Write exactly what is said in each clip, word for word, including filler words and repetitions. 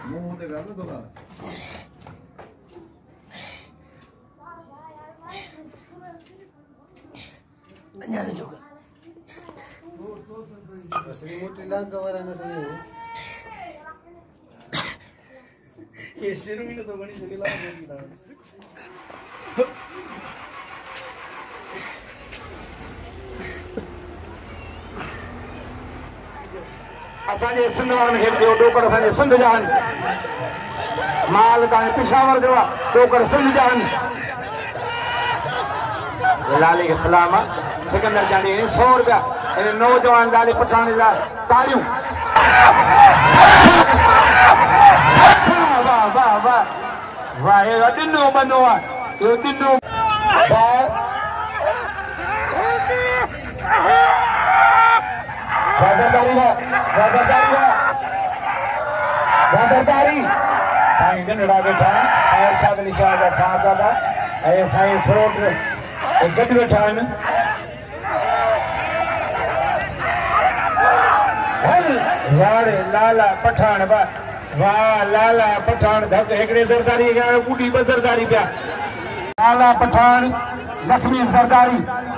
मुंह ते कर दो Nyala juga. Selimut hilang ke mana tu? ये शेरू में तो बनी जगह लगा होगी था असांजे सिंध वारनि खे ॿियो डोकर असांजे सिंध जा आहिनि माल तव्हांजे पिशावर जो आहे डोकर सिंध जा आहिनि लाली खे सलाम आहे सिकंदर जानी सौ रुपया इन नौजवान लाली पठान लाइ तारियूं वाह वाह वाह वाह हे ॾिनो बंदो आहे इहो ॾिनो वफ़ादारी वफ़ादारी वफ़ादारी साईं नंढड़ा वेठा आहिनि शाह अली शाह जा साहबज़ादा ऐं साईं सरोट गॾु वेठा आहिनि वाह लाला पठान वाह वाह लाला पठान धक हिकिड़े ज़रदारी ॿुड़ी ॿ ज़रदारी पिया लाला पठान लक्ष्मी ज़रदारी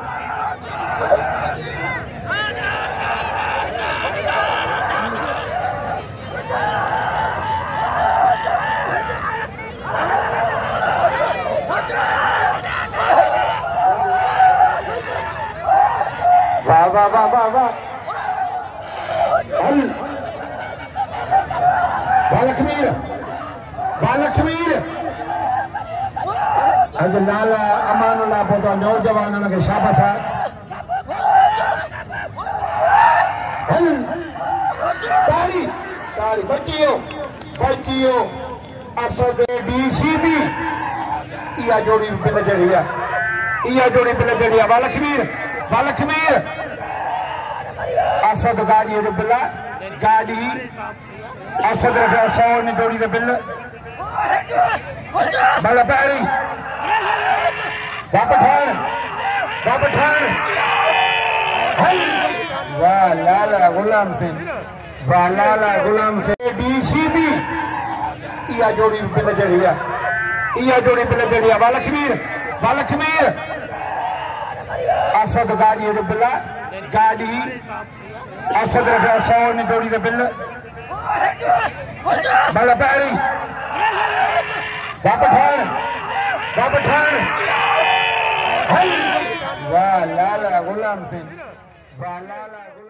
वाह वाह वाह वाह वाह बालखमीर बालखमीर अज लाला अमान ला पहुता नौजवान के शाबाश तारी तारी बचियो बचियो असद डीसी दी इया जोड़ी पिल जरिया इया जोड़ी पिल जरिया बालखमीर बालखमीर असद गाड़ी जो बिल गाड़ी असद रखा सौ ने जोड़ी का बिल बल पैरी वापस ठाण वापस ठाण वाह लाला गुलाम सिंह वाह लाला गुलाम सिंह डीसी दी इया जोड़ी पिल जरिया इया जोड़ी पिल जरिया बालखमीर बालखमीर असद गाड़ी जो बिल गाड़ी असद रखा सौ ने जोड़ी का बिल बल पैरी वापस ठाण वापस ठाण वाह लाला गुलाम सिंह वाह लाला